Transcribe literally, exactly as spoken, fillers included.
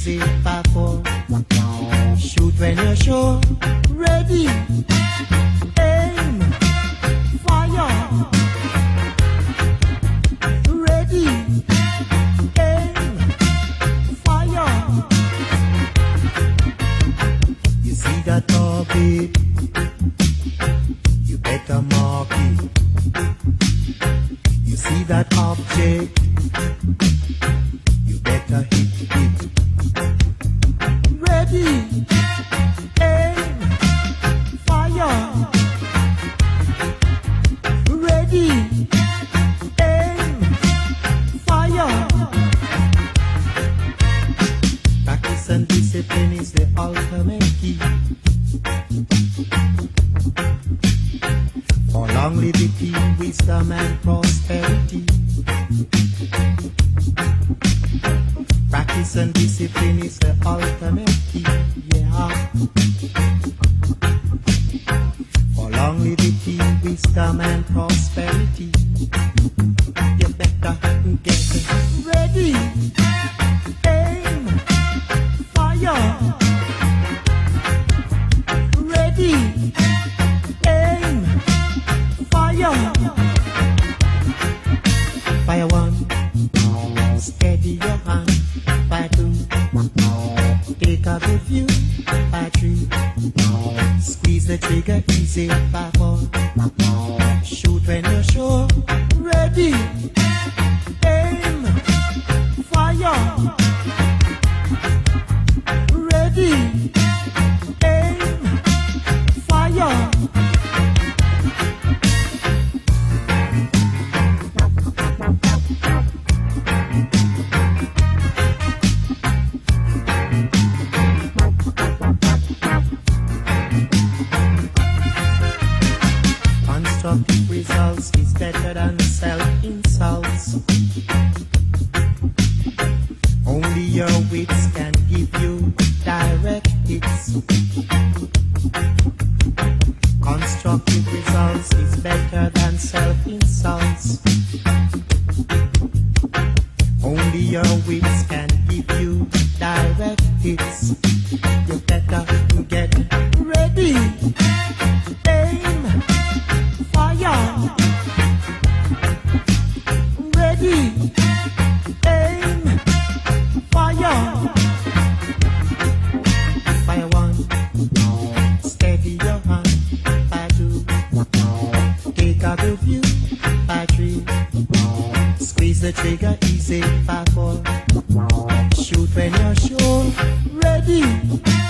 easy. Five, four. Shoot when you're sure. Ready. Aim. Fire. Ready. Aim. Fire. You see that target? You better mark it. You see that object? You better hit it. Ready, aim, fire. Ready, aim, fire. Practice and discipline is the ultimate key for longevity, wisdom and prosperity. Practice and discipline is the ultimate key, yeah. For longevity, wisdom and prosperity. You better get ready, aim, fire. Ready, aim, fire. Fire one, steady your hand. Fire two, take a good view. Fire three, squeeze the trigger easy. Fire four, shoot when you're sure. Ready, aim, fire. Ready, aim, fire. Constructive results is better than self-insults. Only your wits can give you direct hits. Constructive results is better than self-insults. Only your wits can give you direct hits. You better get ready. Aim, fire. Ready, aim, fire. Fire one, steady your hand. Fire two, take a good view. Fire three, squeeze the trigger easy. Fire four, shoot when you're sure. Ready.